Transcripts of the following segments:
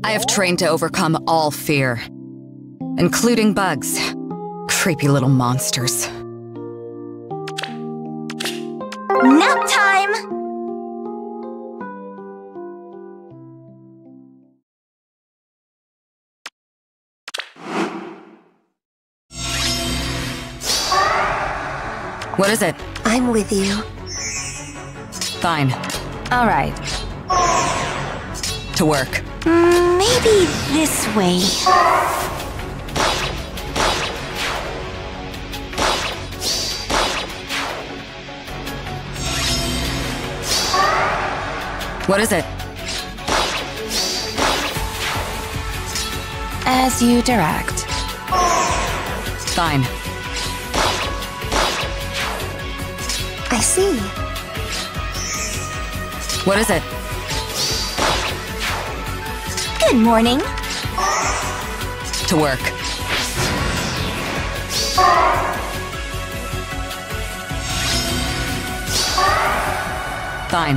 I have trained to overcome all fear, including bugs. Creepy little monsters. Nap time! What is it? I'm with you. Fine. All right. To work. Maybe this way. What is it? As you direct. Fine. I see. What is it? Good morning. To work. Fine.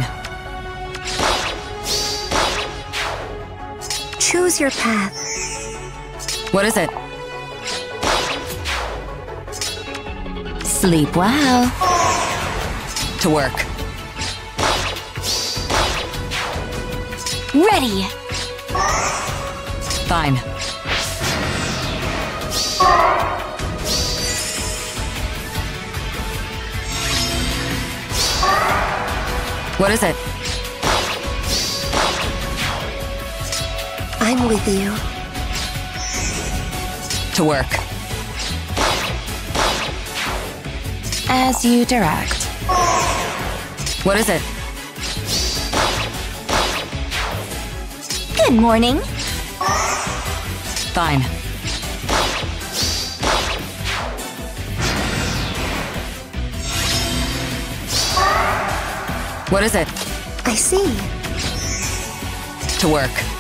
Choose your path. What is it? Sleep well. To work. Ready. Fine. What is it? I'm with you. To work. As you direct. What is it? Good morning. Fine. What is it? I see. To work.